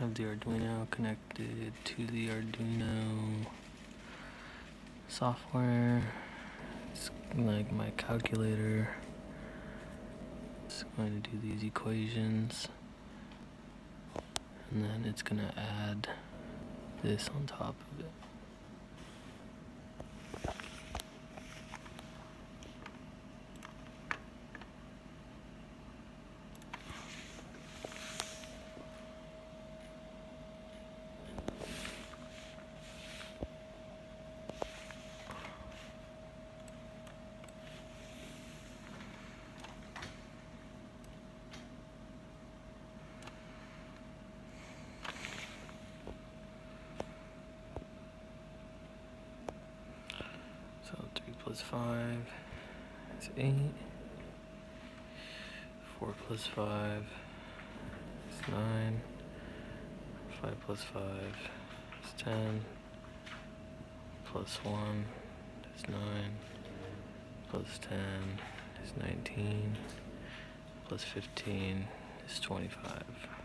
have the Arduino connected to the Arduino software. It's like my calculator. It's going to do these equations, and then it's going to add this on top of it. So 3 plus 5 is 8. 4 plus 5 is 9. 5 plus 5 is 10. Plus 1 is 9. Plus 10 is 19. Plus 15 is 25.